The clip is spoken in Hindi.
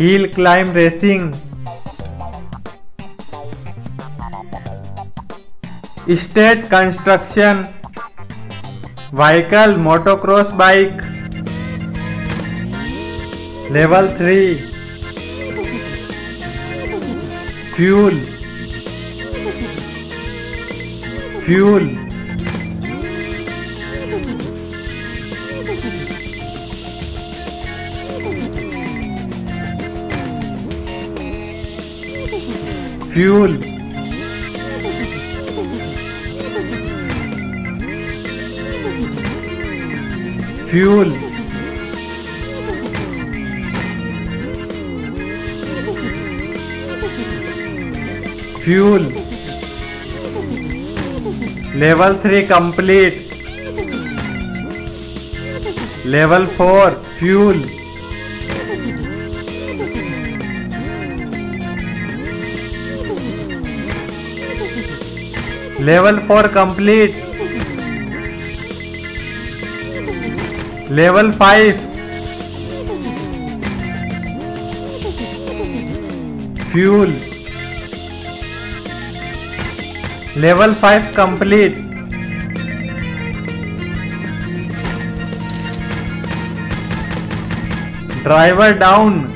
Hill climb racing, stage construction, vehicle motocross bike. Level 3 fuel, fuel, fuel, fuel, fuel. Level 3 complete. Level 4 fuel, level 4 complete. Level 5 fuel, level 5 complete. Driver down,